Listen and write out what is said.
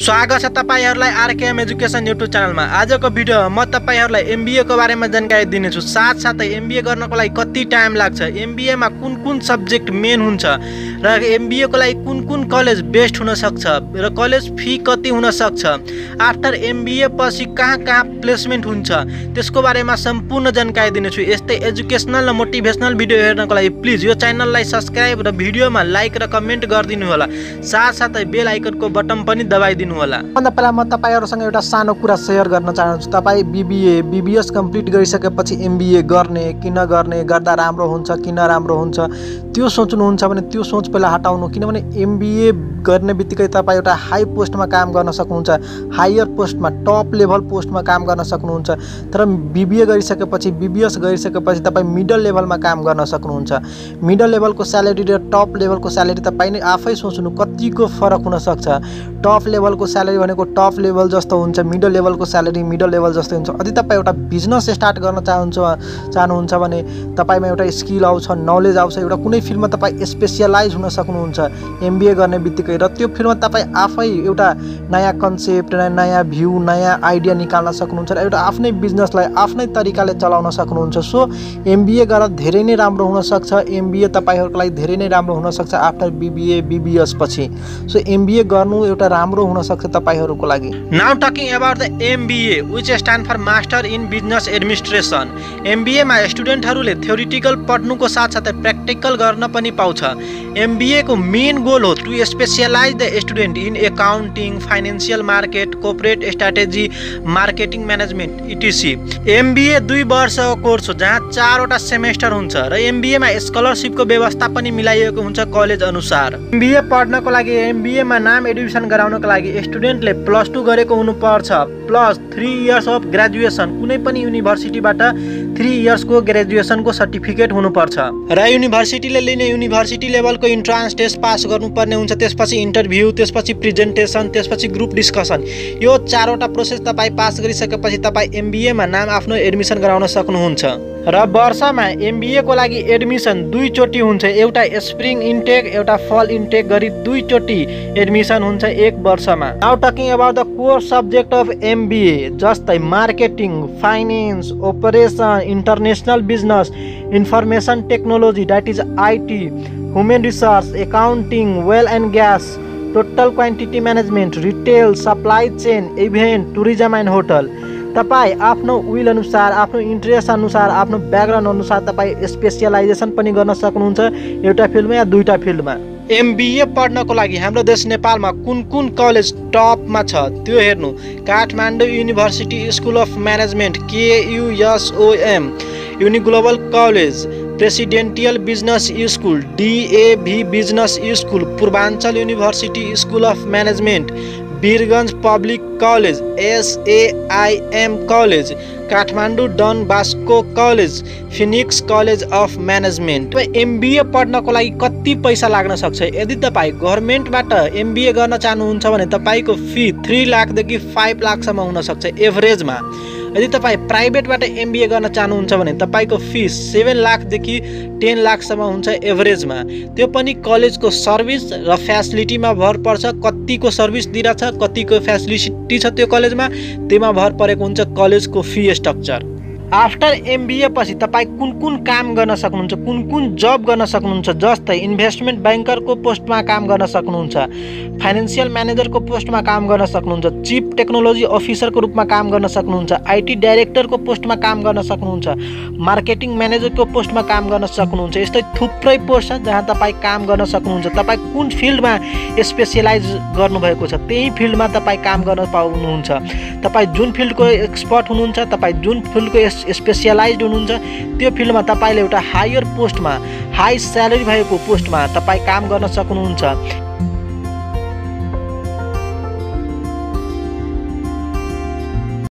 स्वागत छ तपाईहरुलाई आरकेएम एजुकेसन युट्युब च्यानलमा। आजको भिडियोमा म तपाईहरुलाई एमबीए को बारेमा जानकारी दिनेछु। साथसाथै एमबीए गर्नको लागि कति टाइम लाग्छ, एमबीए मा कुन सब्जेक्ट मेन हुन्छ र एमबीए को लागि कुन कलेज बेस्ट हुन सक्छ र कलेज फी कति हुन सक्छ, आफ्टर एमबीए पछि कहाँ प्लेसमेन्ट हुन्छ, त्यसको बारेमा सम्पूर्ण जानकारी दिनेछु। यस्तै एजुकेशनल र मोटिभेशनल भिडियो हेर्नको लागि प्लिज यो च्यानललाई सब्स्क्राइब र भिडियोमा लाइक र कमेन्ट गरिदिनु होला। साथसाथै बेल आइकनको बटन पनि दबाइदिनु होला। भन्दा पहिला म तपाईहरुसँग एउटा सानो कुरा शेयर गर्न चाहन्छु। तपाई बीबीएस कम्प्लिट गरिसकेपछि एमबीए गर्ने किन गर्ने, गर्दा राम्रो हुन्छ किन राम्रो हुन्छ त्यो सोच्नुहुन्छ भने त्यो सोच पहिला हटाउनु। किनभने एमबीए गर्ने बित्तिकै तपाई एउटा हाई पोस्टमा काम गर्न सक्नुहुन्छ, हायर पोस्टमा टप लेभल पोस्टमा काम गर्न सक्नुहुन्छ। तर बीबीए गरिसकेपछि बीबीएस गरिसकेपछि तपाई मिडल लेभलमा काम गर्न सक्नुहुन्छ। मिडल लेभलको स्यालेरी र टप लेभलको स्यालेरी तपाई नै आफै सोच्नु कतिको फरक हुन सक्छ। टप लेभलको स्यालेरी भनेको टप लेभल जस्तो हुन्छ, मिडल लेभलको स्यालेरी मिडल लेभल जस्तो हुन्छ। यदि तपाई एउटा बिजनेस स्टार्ट गर्न चाहनुहुन्छ भने तपाईमा एउटा स्किल आउँछ, नलेज आउँछ, एउटा कुनै फिल्डमा तपाई स्पेशलाइज हुन सक्नुहुन्छ एमबीए गर्ने बित्तिकै। र त्यो फिल्डमा तपाई आफै एउटा नयाँ कन्सेप्ट, नयाँ भ्यू, नयाँ आइडिया निकाल्न सक्नुहुन्छ र एउटा आफ्नै बिजनेसलाई आफ्नै तरिकाले चलाउन सक्नुहुन्छ। सो एमबीए गरेर धेरै नै राम्रो हुन सक्छ। एमबीए तपाईहरुको लागि धेरै नै राम्रो हुन सक्छ आफ्टर बीबीए बीबीएस पछि। सो एमबीए गर्नु एउटा राम्रो हुन सक्छ तपाईहरुको लागि। Now talking about the MBA which stand for master in business administration. MBA मा स्टुडेन्टहरुले थ्योरिटिकल पढ्नुको साथसाथै प्र्याक्टिकल गर्न पनि पाउँछ। एमबीए को मेन गोल हो to specialize the student in accounting, financial market, corporate strategy, marketing management ETC. MBA 2 वर्षको कोर्स हो जहाँ 4 वटा सेमेस्टर हुन्छ र एमबीए मा स्कलरशिपको व्यवस्था पनि मिलाइएको हुन्छ कलेज अनुसार। एमबीए पढ्नको लागि एमबीए मा नाम एडमिसन गराउनको लागि स्टुडेन्टले +2 गरेको हुनुपर्छ प्लस 3 इयर्स अफ ग्रेजुएसन। कुनै पनि युनिभर्सिटीबाट 3 इयर्सको ग्रेजुएसनको सर्टिफिकेट हुनुपर्छ र युनिभर्सिटीले लिने युनिभर्सिटी लेभलको इन्ट्रान्स टेस्ट पास गर्नुपर्ने हुन्छ। त्यसपछि इन्टरभ्यू, त्यसपछि प्रेजेन्टेसन, त्यसपछि ग्रुप डिस्कसन। यो 4 वटा प्रोसेस तपाई पास गरिसकेपछि तपाई एमबीए मा नाम आफ्नो एडमिसन गराउन सक्नुहुन्छ। र वर्षमा एमबीए को लागि एडमिसन 2 चोटी हुन्छ। एउटा स्प्रिङ इन्टेक, एउटा फल इन्टेक गरी 2 चोटी एडमिसन हुन्छ 1 वर्षमा। Now talking about the core subject of MBA जस्तै marketing, finance, operation, international business, information technology that is IT, human resource, accounting, oil and gas, total quantity management, retail, supply chain, event, tourism and hotel. तपाई आफ्नो will अनुसार, आफ्नो interest अनुसार, आफ्नो background अनुसार तपाई स्पेशलाइजेसन पनि गर्न सक्नुहुन्छ एउटा फिल्डमा या दुईटा फिल्डमा। एमबीए पढ्नको लागि हाम्रो देश नेपालमा कुन कलेज टपमा छ त्यो हेर्नु। Kathmandu university school of management KUSOM, uni global college, presidential business school DAV business school, Purbanchal university school of management, Birgunj public college, SAIM college, Kathmandu Don Bosco college, Phoenix college of management. MBA पढ्नको लागि कति पैसा लाग्न सक्छ? यदि तपाई गभर्नमेन्टबाट एमबीए गर्न चाहनुहुन्छ भने तपाईको फी 3 लाखदेखि 5 लाखसम्म हुन सक्छ एभरेजमा। यदि तपाई प्राइभेटबाट एमबीए गर्न चाहनुहुन्छ भने तपाईको फी 7 लाखदेखि 10 लाखसम्म हुन्छ एभरेजमा। त्यो पनि कलेजको सर्भिस र फ्यासिलिटीमा भर पर्छ। कतिको सर्भिस दिइरहेछ, कतिको फ्यासिलिटी छ त्यो कलेजमा, त्यसमा भर परेको हुन्छ कलेजको फी स्ट्रक्चर। आफ्टर एमबीए पछि तपाई कुन काम गर्न सक्नुहुन्छ, कुन जब गर्न सक्नुहुन्छ जस्तै इन्भेस्टमेन्ट ब्याङ्करको पोस्टमा काम गर्न सक्नुहुन्छ, फाइनान्शियल म्यानेजरको पोस्टमा काम गर्न सक्नुहुन्छ, चिफ टेक्नोलोजी अफिसरको रूपमा काम गर्न सक्नुहुन्छ, आईटी डाइरेक्टरको पोस्टमा काम गर्न सक्नुहुन्छ, मार्केटिङ म्यानेजरको पोस्टमा काम गर्न सक्नुहुन्छ। यस्तै थुप्रै पोस्ट छ जहाँ तपाई काम गर्न सक्नुहुन्छ। तपाई कुन फिल्डमा स्पेशलाइज गर्नुभएको छ त्यही फिल्डमा तपाई काम गर्न पाउनुहुन्छ। तपाई जुन फिल्डको एक्सपर्ट हुनुहुन्छ, तपाई जुन फिल्डको स्पेशलाइज्ड हुनुहुन्छ त्यो फिल्डमा तपाईले एउटा हायर पोस्टमा, हाई स्यालेरी भएको पोस्टमा तपाई काम गर्न सक्नुहुन्छ।